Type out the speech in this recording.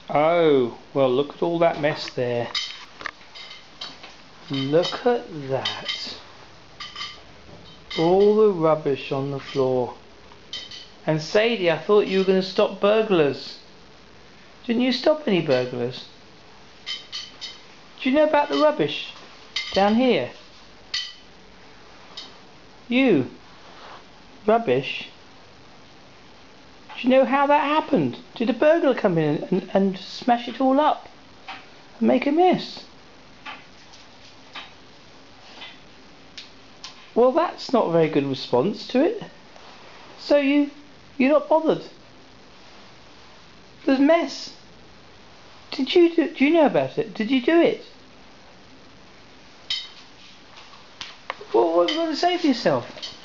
Oh, well, look at all that mess there. Look at that. All the rubbish on the floor. And Sadie, I thought you were going to stop burglars. Didn't you stop any burglars? Do you know about the rubbish down here? You? Rubbish? Do you know how that happened? Did a burglar come in and smash it all up and make a mess? Well, that's not a very good response to it. So you're not bothered. There's a mess. Do you know about it? Did you do it? Well, what have you got to say for yourself?